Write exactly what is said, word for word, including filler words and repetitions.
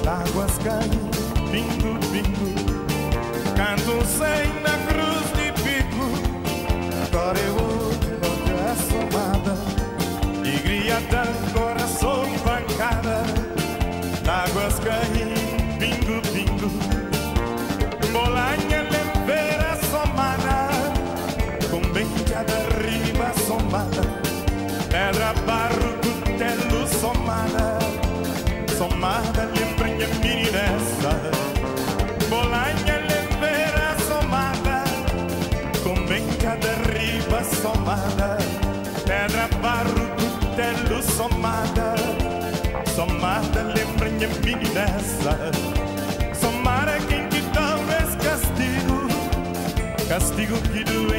águas caindo, pingo, pingo. Canto sem na cruz de pico. Agora eu ouço a somada, igreja de coração bancada. Águas caindo, pingo, pingo. Bolanha lembera somada, com benja de riba somada. Pedra, barro, cutelo somada. Somada lembra minha meninessa. Bolanha lembera somada, com benja de riba somada. Pedra, barro, cutelo somada. Somada lembra minha meninessa. Somada quem te dá esse castigo, castigo que doeu.